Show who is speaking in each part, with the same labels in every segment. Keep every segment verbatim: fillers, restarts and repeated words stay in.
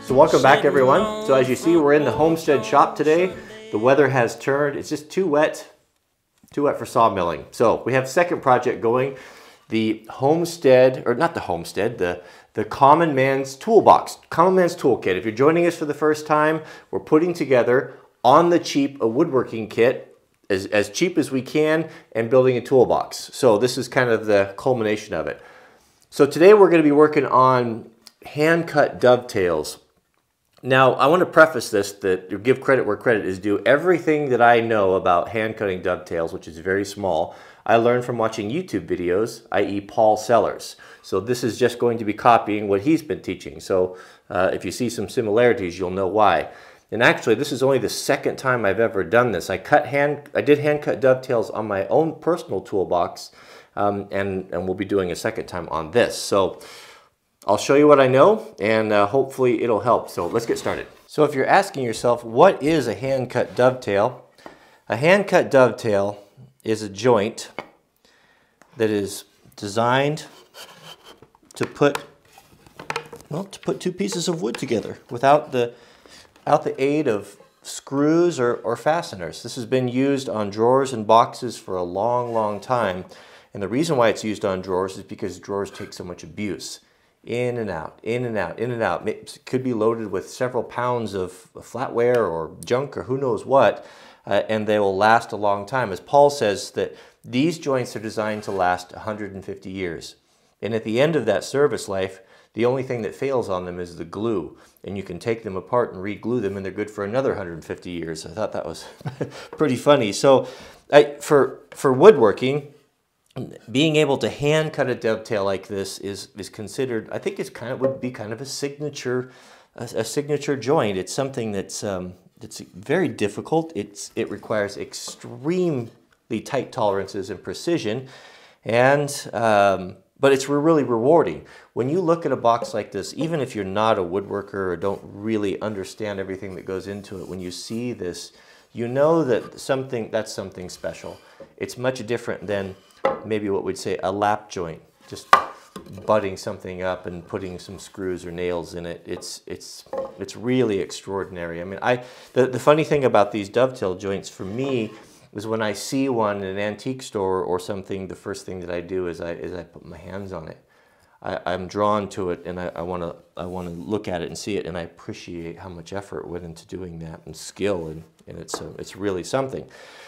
Speaker 1: So welcome back everyone. So as you see, we're in the Homestead shop today. The weather has turned, it's just too wet, too wet for sawmilling. So we have a second project going, the Homestead, or not the Homestead, the, the Common Man's Toolbox, Common Man's Toolkit. If you're joining us for the first time, we're putting together on the cheap a woodworking kit, as, as cheap as we can, and building a toolbox. So this is kind of the culmination of it. So today we're going to be working on hand-cut dovetails. Now, I want to preface this, that give credit where credit is due. Everything that I know about hand-cutting dovetails, which is very small, I learned from watching YouTube videos, that is. Paul Sellers. So this is just going to be copying what he's been teaching. So uh, if you see some similarities, you'll know why. And actually, this is only the second time I've ever done this. I cut hand, I did hand-cut dovetails on my own personal toolbox, um, and, and we'll be doing a second time on this. So I'll show you what I know, and uh, hopefully it'll help. So let's get started. So if you're asking yourself, what is a hand-cut dovetail? A hand-cut dovetail is a joint that is designed to put, well, to put two pieces of wood together without the, without the aid of screws or, or fasteners. This has been used on drawers and boxes for a long, long time. And the reason why it's used on drawers is because drawers take so much abuse. In and out, in and out, in and out. It could be loaded with several pounds of flatware or junk or who knows what, uh, and they will last a long time. As Paul says, that these joints are designed to last one hundred fifty years. And at the end of that service life, the only thing that fails on them is the glue. And you can take them apart and re-glue them, and they're good for another one hundred fifty years. I thought that was pretty funny. So I, for, for woodworking, being able to hand cut a dovetail like this is is considered, I think it's kind of would be kind of a signature a, a signature joint. It's something that's um, that's very difficult. It's it requires extremely tight tolerances and precision, and um, but it's really rewarding. When you look at a box like this, even if you're not a woodworker or don't really understand everything that goes into it, when you see this, you know that something that's something special. It's much different than maybe what we'd say a lap joint, just butting something up and putting some screws or nails in it. It's it's it's really extraordinary. I mean, I the, the funny thing about these dovetail joints for me is when I see one in an antique store or something, the first thing that I do is I is I put my hands on it. I, I'm drawn to it, and I, I want to I want to look at it and see it, and I appreciate how much effort went into doing that, and skill, and, and it's uh, it's really something.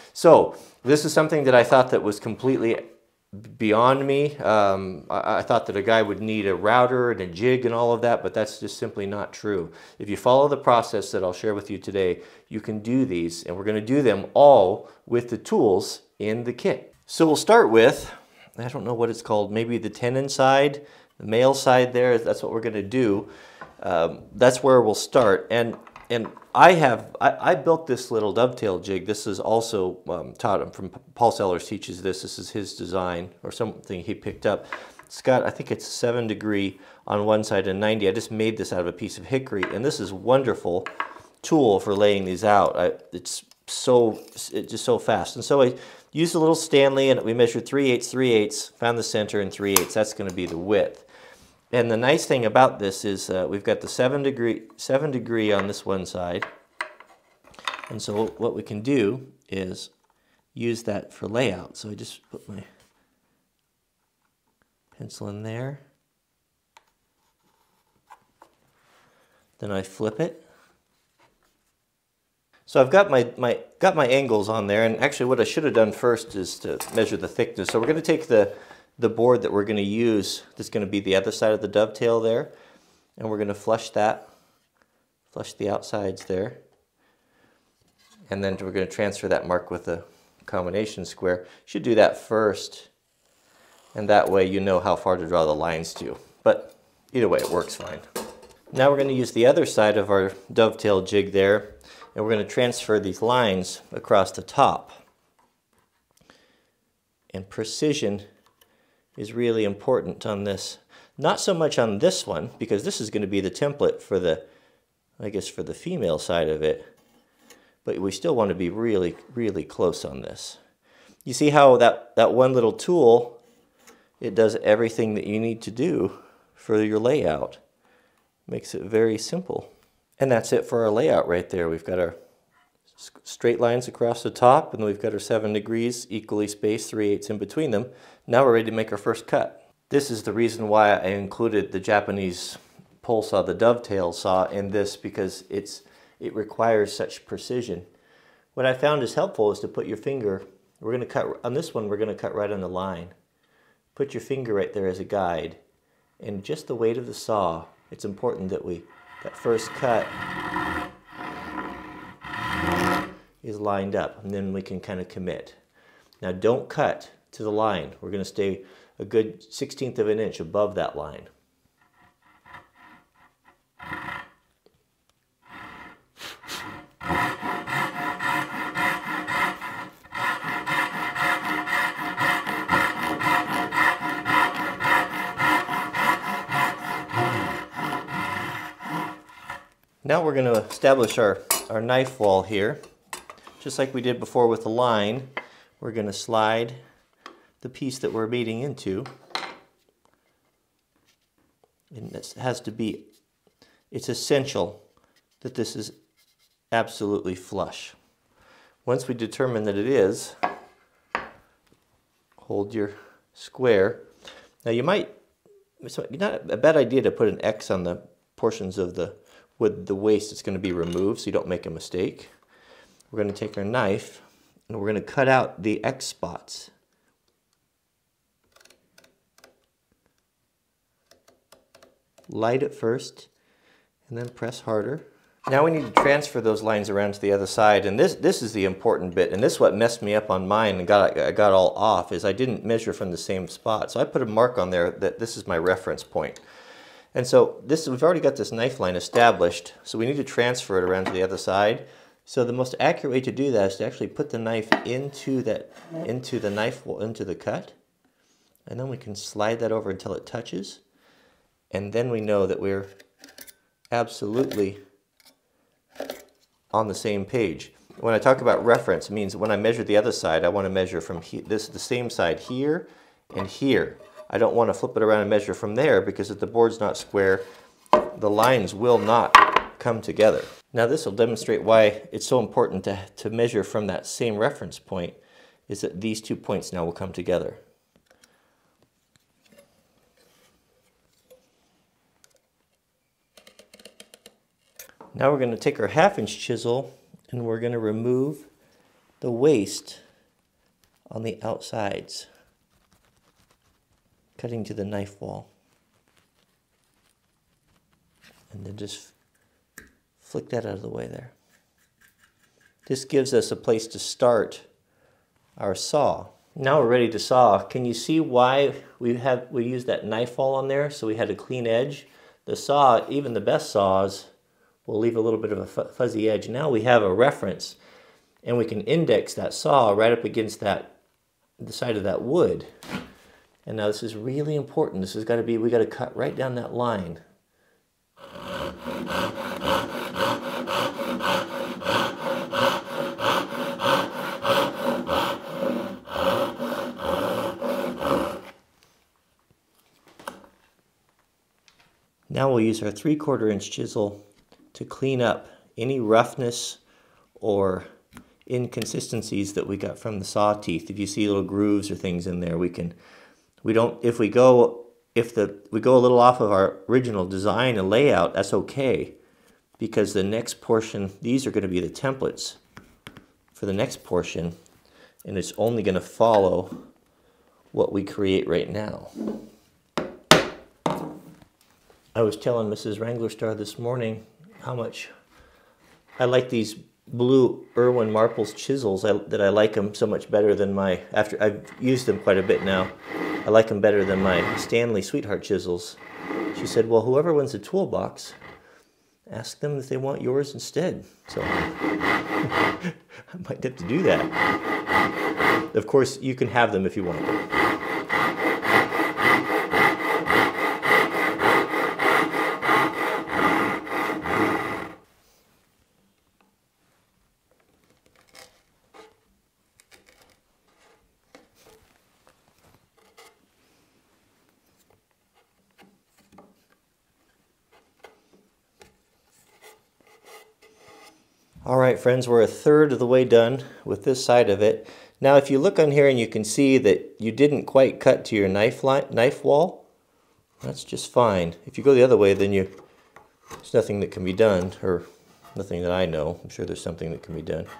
Speaker 1: So this is something that I thought that was completely beyond me. Um, I, I thought that a guy would need a router and a jig and all of that, but that's just simply not true. If you follow the process that I'll share with you today, you can do these, and we're going to do them all with the tools in the kit. So we'll start with, I don't know what it's called, maybe the tenon side, the male side there. That's what we're going to do. Um, that's where we'll start. And And I have, I, I built this little dovetail jig. This is also um, taught from Paul Sellers teaches this. This is his design or something he picked up. It's got, I think it's seven degree on one side and ninety. I just made this out of a piece of hickory, and this is a wonderful tool for laying these out. I, it's so, it's just so fast. And so I used a little Stanley, and we measured three eighths, three eighths, found the center, and three eighths. That's going to be the width. And the nice thing about this is uh, we've got the seven degree, seven degree on this one side. And so what we can do is use that for layout. So I just put my pencil in there. Then I flip it. So I've got my, my, got my angles on there. And actually what I should have done first is to measure the thickness. So we're going to take the the board that we're going to use, that's going to be the other side of the dovetail there, and we're going to flush that, flush the outsides there, and then we're going to transfer that mark with a combination square. Should do that first, and that way you know how far to draw the lines to. But either way, it works fine. Now we're going to use the other side of our dovetail jig there, and we're going to transfer these lines across the top. And precision is really important on this. Not so much on this one, because this is going to be the template for the, I guess, for the female side of it. But we still want to be really, really close on this. You see how that, that one little tool, it does everything that you need to do for your layout. Makes it very simple. And that's it for our layout right there. We've got our straight lines across the top, and then we've got our seven degrees equally spaced, three eighths in between them. Now we're ready to make our first cut. This is the reason why I included the Japanese pole saw, the dovetail saw, in this, because it's it requires such precision. What I found is helpful is to put your finger, we're going to cut, on this one we're going to cut right on the line. Put your finger right there as a guide, and just the weight of the saw, it's important that we, that first cut is lined up, and then we can kind of commit. Now don't cut to the line. We're going to stay a good sixteenth of an inch above that line. Now we're going to establish our, our knife wall here. Just like we did before with the line, we're going to slide the piece that we're beating into. And this has to be, it's essential that this is absolutely flush. Once we determine that it is, hold your square. Now you might, it's not a bad idea to put an X on the portions of the with the waste that's going to be removed so you don't make a mistake. We're going to take our knife and we're going to cut out the X spots. Light it first and then press harder. Now we need to transfer those lines around to the other side, and this this is the important bit, and this is what messed me up on mine and got I got all off, is I didn't measure from the same spot. So I put a mark on there that this is my reference point. And so this, we've already got this knife line established, so we need to transfer it around to the other side. So the most accurate way to do that is to actually put the knife into that, into the knife, into the cut, and then we can slide that over until it touches, and then we know that we're absolutely on the same page. When I talk about reference, it means when I measure the other side, I want to measure from he, this the same side here and here. I don't want to flip it around and measure from there, because if the board's not square, the lines will not come together. Now this will demonstrate why it's so important to, to measure from that same reference point, is that these two points now will come together. Now we're going to take our half inch chisel and we're going to remove the waste on the outsides, cutting to the knife wall. And then just flick that out of the way there. This gives us a place to start our saw. Now we're ready to saw. Can you see why we have we used that knife wall on there, so we had a clean edge? The saw, even the best saws, will leave a little bit of a fuzzy edge. Now we have a reference, and we can index that saw right up against that the side of that wood. And now this is really important. This has got to be, we got to cut right down that line. Now we'll use our three quarter inch chisel to clean up any roughness or inconsistencies that we got from the saw teeth. If you see little grooves or things in there, we can, we don't, if we go, if the, we go a little off of our original design and layout, that's okay, because the next portion, these are going to be the templates for the next portion, and it's only going to follow what we create right now. I was telling Missus Wranglerstar this morning how much I like these blue Irwin Marples chisels, I, that I like them so much better than my, after I've used them quite a bit now, I like them better than my Stanley Sweetheart chisels. She said, well, whoever wins the toolbox, ask them if they want yours instead. So I might have to do that. Of course, you can have them if you want them. All right, friends, we're a third of the way done with this side of it. Now, if you look on here and you can see that you didn't quite cut to your knife line, knife wall, that's just fine. If you go the other way, then you there's nothing that can be done, or nothing that I know. I'm sure there's something that can be done.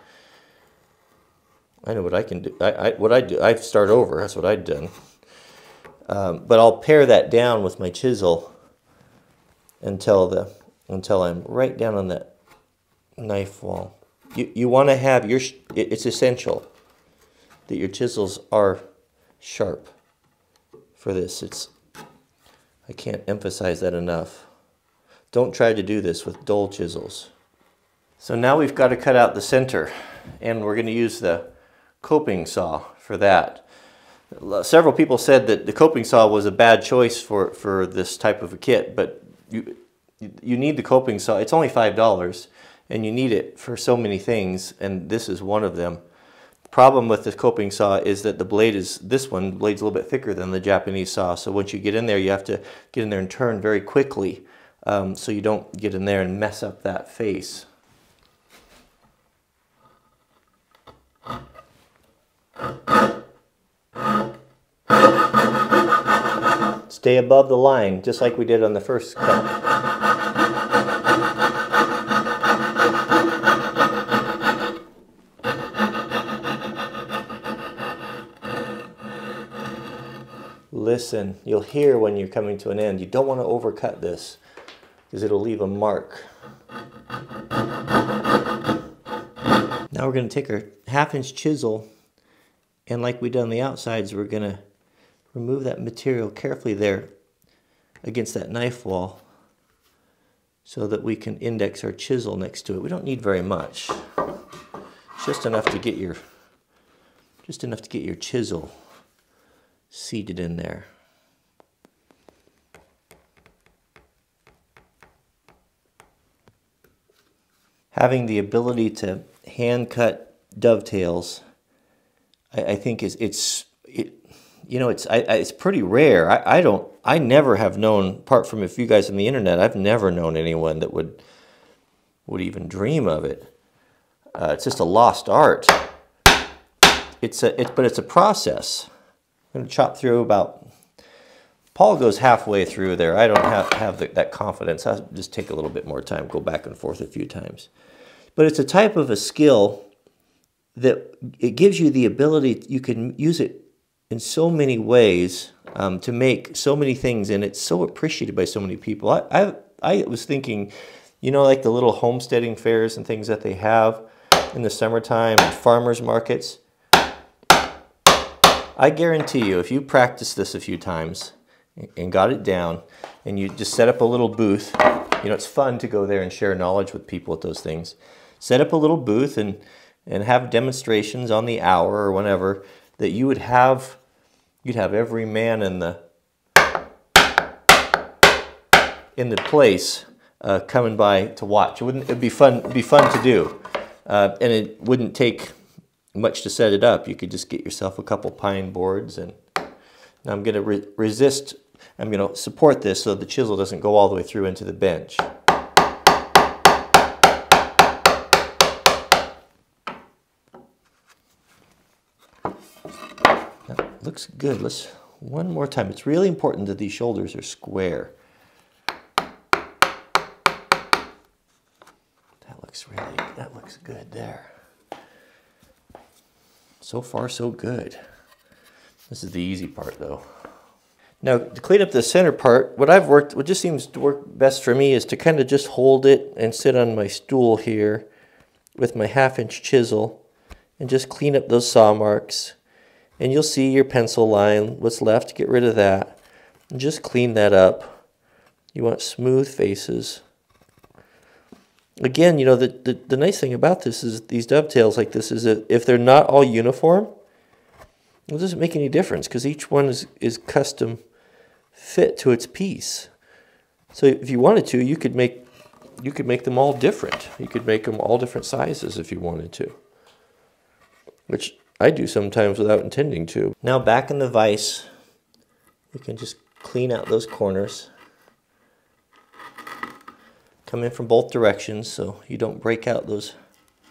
Speaker 1: I know what I can do. I, I what I do. I start over. That's what I'd done. Um, but I'll pare that down with my chisel until the until I'm right down on that knife wall. You you want to have your. It's essential that your chisels are sharp for this. It's I can't emphasize that enough. Don't try to do this with dull chisels. So now we've got to cut out the center, and we're going to use the coping saw for that. Several people said that the coping saw was a bad choice for, for this type of a kit, but you, you need the coping saw. It's only five dollars, and you need it for so many things, and this is one of them. The problem with the coping saw is that the blade is, this one, the blade's a little bit thicker than the Japanese saw, so once you get in there, you have to get in there and turn very quickly, um, so you don't get in there and mess up that face. Stay above the line, just like we did on the first cut. Listen, you'll hear when you're coming to an end. You don't want to overcut this, because it'll leave a mark. Now we're going to take our half inch chisel, and like we did on the outsides, we're going to remove that material carefully there against that knife wall so that we can index our chisel next to it. We don't need very much. It's just enough to get your just enough to get your chisel seated in there. Having the ability to hand cut dovetails, I, I think is it's it, you know it's I, I, it's pretty rare. I, I don't I never have known, apart from a few guys on the internet, I've never known anyone that would would even dream of it. Uh, it's just a lost art. It's a it, but it's a process. I'm going to chop through about. Paul goes halfway through there. I don't have have the, that confidence. I'll just take a little bit more time, go back and forth a few times. But it's a type of a skill that it gives you the ability, you can use it in so many ways um, to make so many things, and it's so appreciated by so many people. I, I, I was thinking, you know, like the little homesteading fairs and things that they have in the summertime, and farmers markets. I guarantee you, if you practice this a few times and got it down, and you just set up a little booth, you know, it's fun to go there and share knowledge with people at those things. Set up a little booth and and have demonstrations on the hour or whenever, that you would have, you'd have every man in the in the place uh, coming by to watch. It wouldn't. It'd be fun. It'd be fun to do, uh, and it wouldn't take much to set it up. You could just get yourself a couple pine boards, and now I'm going to re resist. I'm going to support this so the chisel doesn't go all the way through into the bench. That looks good. Let's one more time. It's really important that these shoulders are square. That looks really, that looks good there. So far, so good. This is the easy part, though. Now, to clean up the center part, what I've worked, what just seems to work best for me is to kind of just hold it and sit on my stool here with my half-inch chisel and just clean up those saw marks. And you'll see your pencil line, what's left, get rid of that. And just clean that up. You want smooth faces. Again, you know, the, the, the nice thing about this is these dovetails like this is that if they're not all uniform, it doesn't make any difference because each one is, is custom fit to its piece. So if you wanted to, you could make you could make them all different. You could make them all different sizes if you wanted to, which I do sometimes without intending to. Now back in the vise, we can just clean out those corners. Come in from both directions so you don't break out those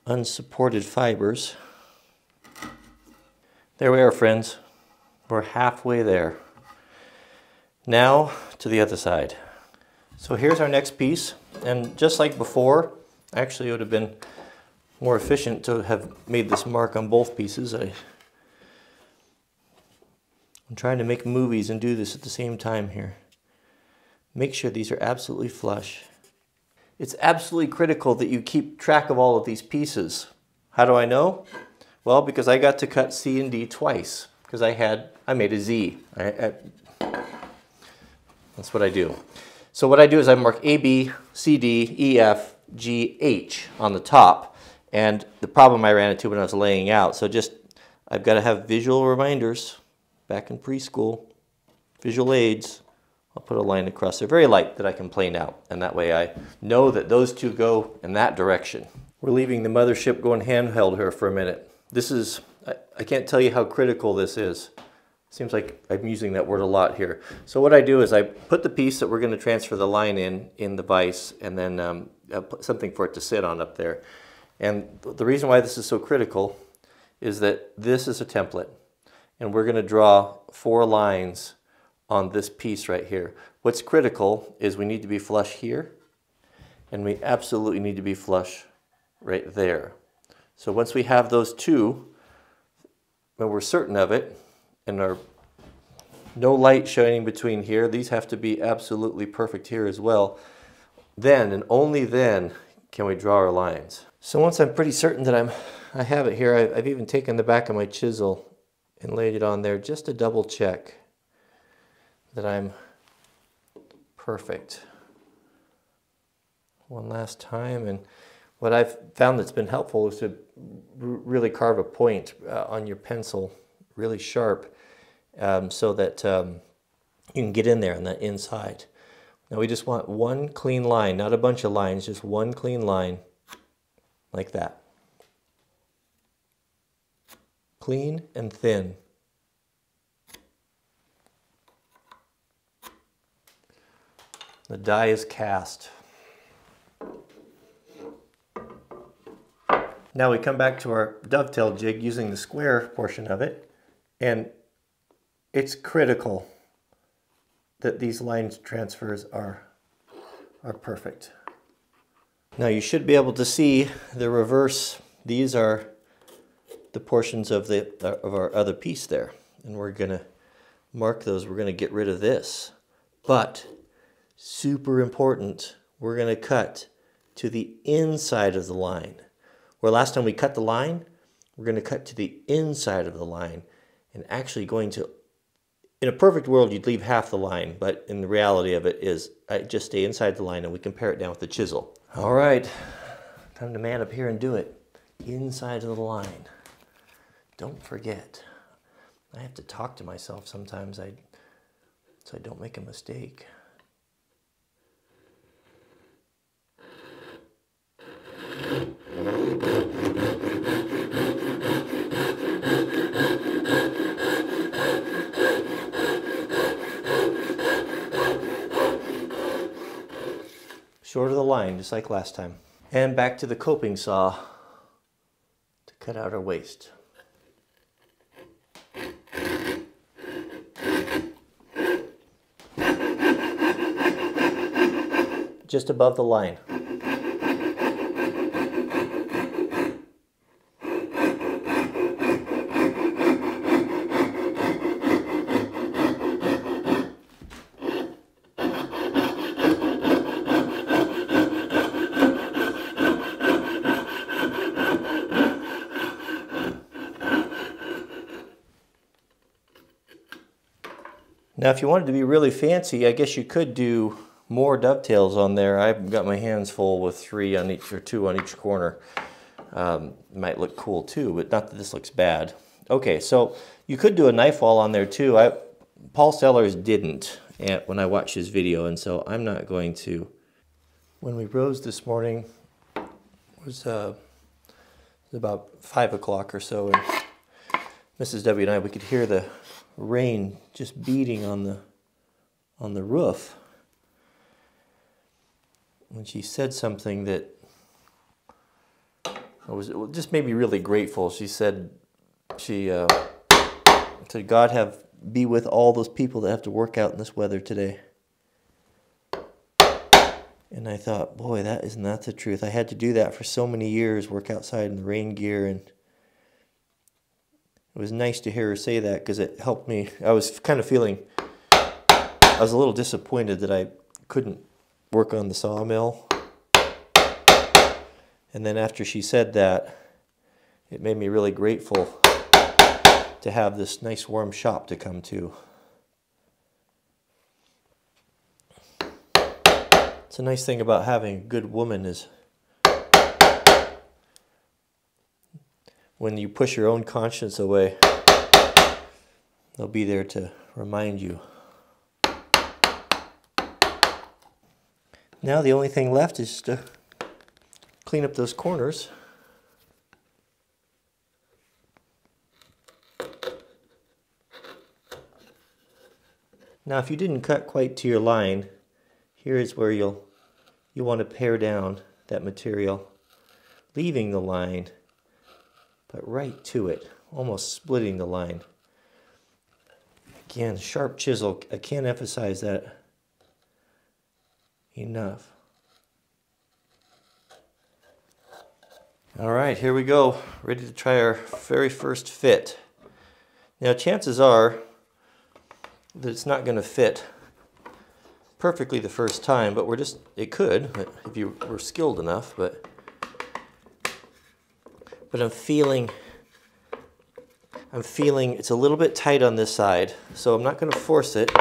Speaker 1: unsupported fibers. There we are, friends. We're halfway there. Now to the other side. So here's our next piece, and just like before, actually it would have been more efficient to have made this mark on both pieces. I, I'm trying to make movies and do this at the same time here. Make sure these are absolutely flush. It's absolutely critical that you keep track of all of these pieces. How do I know? Well, because I got to cut C and D twice, because I had, I made a Z. I, I, that's what I do. So what I do is I mark A, B, C, D, E, F, G, H on the top. And the problem I ran into when I was laying out, so just, I've got to have visual reminders back in preschool, visual aids. I'll put a line across there, very light, that I can plane out. And that way I know that those two go in that direction. We're leaving the mothership going handheld here for a minute. This is, I, I can't tell you how critical this is. Seems like I'm using that word a lot here. So what I do is I put the piece that we're going to transfer the line in, in the vise, and then um, I put something for it to sit on up there. And the reason why this is so critical is that this is a template. And we're going to draw four lines on this piece right here. What's critical is we need to be flush here, and we absolutely need to be flush right there. So once we have those two, when we're certain of it, and our no light shining between here, these have to be absolutely perfect here as well, then and only then can we draw our lines. So once I'm pretty certain that I'm, I have it here, I've even taken the back of my chisel and laid it on there just to double check that I'm perfect. One last time, and what I've found that's been helpful is to really carve a point uh, on your pencil really sharp um, so that um, you can get in there on that inside. Now we just want one clean line, not a bunch of lines, just one clean line like that. Clean and thin. The die is cast. Now we come back to our dovetail jig using the square portion of it, and it's critical that these line transfers are, are perfect. Now you should be able to see the reverse. These are the portions of, the, of our other piece there, and we're going to mark those. We're going to get rid of this. But super important, we're going to cut to the inside of the line. Where last time we cut the line, we're going to cut to the inside of the line, and actually going to, in a perfect world, you'd leave half the line, but in the reality of it is I just stay inside the line and we can pare it down with the chisel. All right, time to man up here and do it. Inside of the line. Don't forget, I have to talk to myself sometimes I, so I don't make a mistake. Short of the line, just like last time. And back to the coping saw to cut out our waste. Just above the line. Now if you wanted to be really fancy, I guess you could do more dovetails on there. I've got my hands full with three on each, or two on each corner. Um, might look cool too, but not that this looks bad. Okay, so you could do a knife wall on there too. I, Paul Sellers didn't at, when I watched his video, and so I'm not going to. When we rose this morning, it was, uh, it was about five o'clock or so, and Missus W and I, we could hear the rain just beating on the on the roof. When she said something that it was it just made me really grateful. She said, she uh, said, God have be with all those people that have to work out in this weather today. And I thought, boy, that is not the truth. I had to do that for so many years, work outside in the rain gear, and it was nice to hear her say that because it helped me. I was kind of feeling, I was a little disappointed that I couldn't work on the sawmill. And then after she said that, it made me really grateful to have this nice warm shop to come to. It's a nice thing about having a good woman is when you push your own conscience away, they'll be there to remind you. Now the only thing left is to clean up those corners. Now if you didn't cut quite to your line, here is where you'll you want to pare down that material, leaving the line, but right to it, almost splitting the line. Again, sharp chisel, I can't emphasize that enough. All right, here we go, ready to try our very first fit. Now chances are that it's not going to fit perfectly the first time, but we're just, it could, if you were skilled enough, but but I'm feeling, I'm feeling it's a little bit tight on this side, so I'm not going to force it.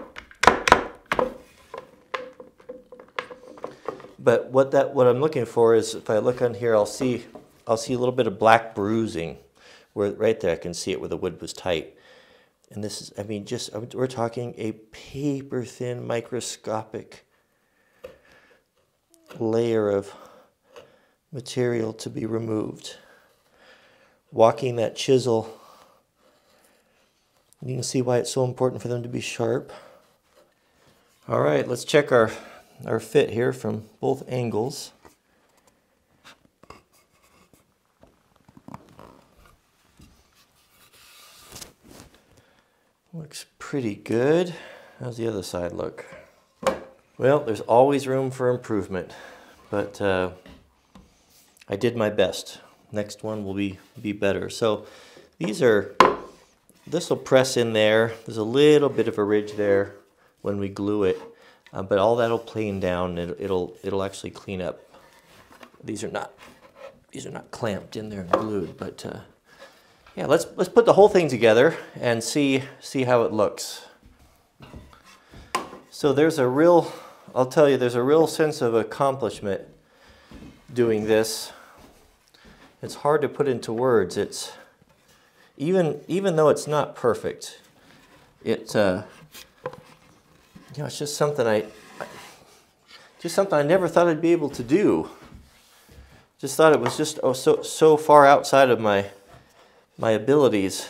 Speaker 1: But what that what I'm looking for is, if I look on here, I'll see I'll see a little bit of black bruising, where right there I can see it where the wood was tight. And this is, I mean, just, we're talking a paper-thin, microscopic layer of material to be removed. Walking that chisel, you can see why it's so important for them to be sharp. All right, let's check our, our fit here from both angles. Looks pretty good. How's the other side look? Well, there's always room for improvement, but uh, I did my best. Next one will be, be better. So these are, this will press in there. There's a little bit of a ridge there when we glue it, uh, but all that'll plane down. It, it'll it'll actually clean up. These are not these are not clamped in there and glued, but. Uh, Yeah, let's let's put the whole thing together and see see how it looks. So there's a real, I'll tell you, there's a real sense of accomplishment doing this. It's hard to put into words. It's even even though it's not perfect, it uh, you know, it's just something I just something I never thought I'd be able to do. Just thought it was just oh so so far outside of my my abilities,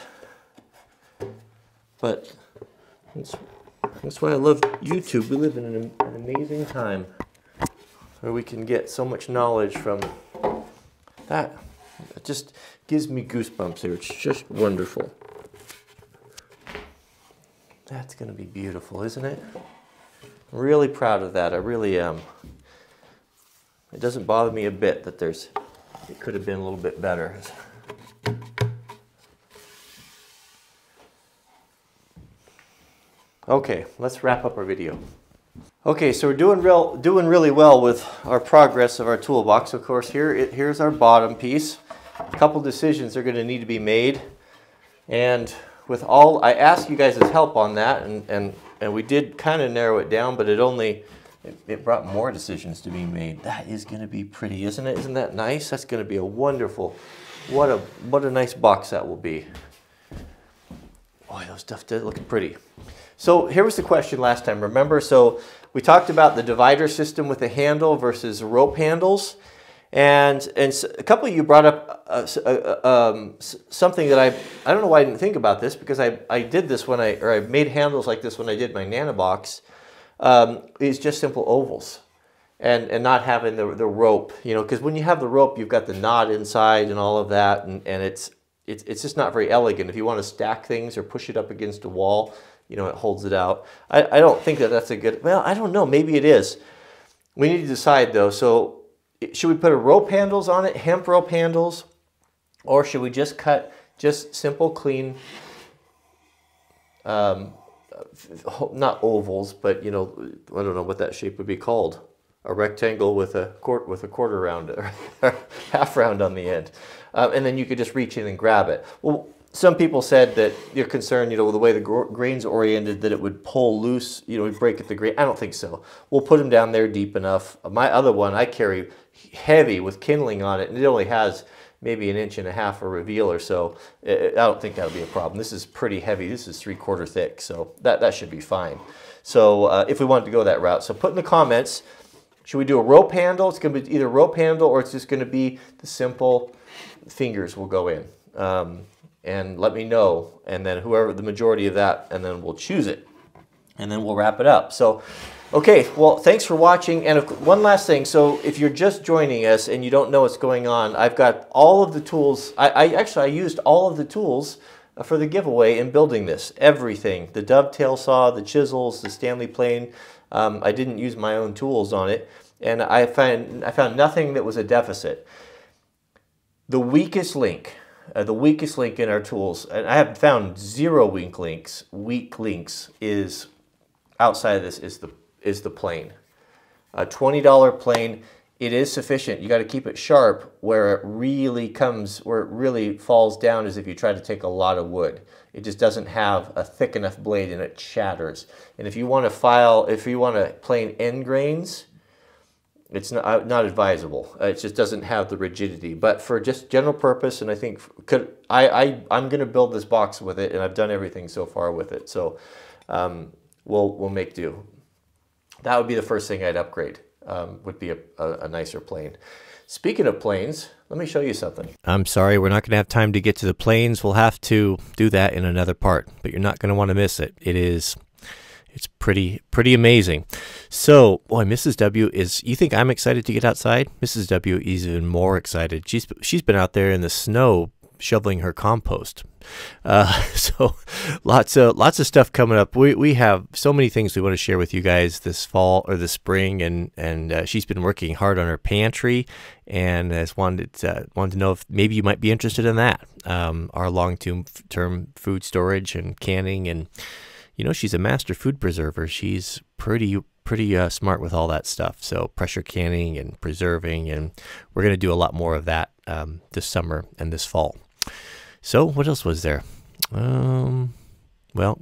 Speaker 1: but that's, that's why I love YouTube. We live in an, an amazing time where we can get so much knowledge from that. It just gives me goosebumps here. It's just wonderful. That's going to be beautiful, isn't it? I'm really proud of that. I really am. It doesn't bother me a bit that there's, it could have been a little bit better. Okay, let's wrap up our video. Okay, so we're doing real, doing really well with our progress of our toolbox. Of course, here it, here's our bottom piece. A couple decisions are going to need to be made, and with all, I asked you guys' help on that, and and and we did kind of narrow it down, but it only it, it brought more decisions to be made. That is going to be pretty, isn't it? Isn't that nice? That's going to be a wonderful. What a what a nice box that will be. Boy, those stuff did look pretty. So here was the question last time, remember? So we talked about the divider system with a handle versus rope handles. And, and a couple of you brought up uh, uh, um, something that I, I don't know why I didn't think about this, because I, I did this when I, or I made handles like this when I did my NanaBox. Um, it's just simple ovals. and and not having the the rope, you know, because when you have the rope, you've got the knot inside and all of that, and and it's it's it's just not very elegant. If you want to stack things or push it up against a wall, you know, it holds it out. I I don't think that that's a good. Well, I don't know. Maybe it is. We need to decide though. So should we put a rope handles on it, hemp rope handles, or should we just cut just simple, clean, um, not ovals, but you know, I don't know what that shape would be called. A rectangle with a quart with a quarter round or half round on the end, um, and then you could just reach in and grab it. Well, some people said that you're concerned, you know, with the way the grain's oriented, that it would pull loose, you know, break at the grain. I don't think so. We'll put them down there deep enough. My other one I carry heavy with kindling on it, and it only has maybe an inch and a half of reveal or so. I don't think that'll be a problem. This is pretty heavy. This is three quarter thick, so that that should be fine. So uh, if we wanted to go that route, so put in the comments. Should we do a rope handle? It's going to be either rope handle or it's just going to be the simple fingers will go in. Um, and let me know. And then whoever, the majority of that, and then we'll choose it. And then we'll wrap it up. So, okay, well, thanks for watching. And if, one last thing. So if you're just joining us and you don't know what's going on, I've got all of the tools. I, I actually, I used all of the tools for the giveaway in building this. Everything. The dovetail saw, the chisels, the Stanley plane. Um, I didn't use my own tools on it, and I found I found nothing that was a deficit. The weakest link, uh, the weakest link in our tools, and I have found zero weak links. Weak links is outside of this is the is the plane. A twenty dollar plane. It is sufficient. You got to keep it sharp. Where it really comes, where it really falls down, is if you try to take a lot of wood. It just doesn't have a thick enough blade and it shatters. And if you want to file, if you want to plane end grains, it's not, not advisable. It just doesn't have the rigidity. But for just general purpose, and I think could I, I I'm going to build this box with it, and I've done everything so far with it. So um, we'll we'll make do. That would be the first thing I'd upgrade. Um, would be a, a, a nicer plane. Speaking of planes, let me show you something. I'm sorry, we're not going to have time to get to the planes. We'll have to do that in another part, but you're not going to want to miss it. It is, it's pretty, pretty amazing. So, boy, Missus W is, you think I'm excited to get outside? Missus W is even more excited. She's, she's been out there in the snow shoveling her compost. Uh, so lots of lots of stuff coming up. We we have so many things we want to share with you guys this fall or this spring, and and uh, she's been working hard on her pantry, and has wanted uh, wanted to know if maybe you might be interested in that. Um, our long term food storage and canning, and you know she's a master food preserver. She's pretty pretty uh, smart with all that stuff. So pressure canning and preserving, and we're going to do a lot more of that um, this summer and this fall. So what else was there? Um, well,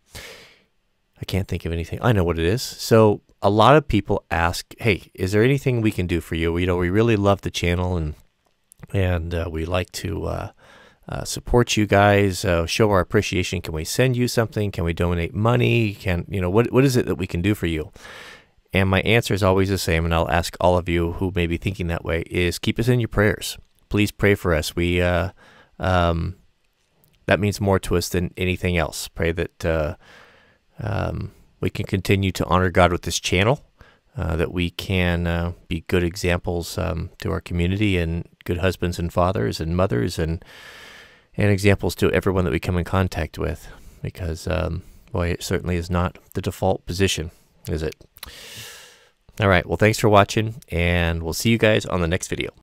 Speaker 1: I can't think of anything. I know what it is. So a lot of people ask, hey, is there anything we can do for you? You know, we really love the channel, and and uh, we like to uh, uh, support you guys, uh, show our appreciation. Can we send you something? Can we donate money? Can, you know, what what is it that we can do for you? And my answer is always the same, and I'll ask all of you who may be thinking that way, is keep us in your prayers. Please pray for us. We, uh, um, that means more to us than anything else. Pray that uh, um, we can continue to honor God with this channel, uh, that we can uh, be good examples um, to our community, and good husbands and fathers and mothers, and and examples to everyone that we come in contact with. Because, um, boy, it certainly is not the default position, is it? All right. Well, thanks for watching, and we'll see you guys on the next video.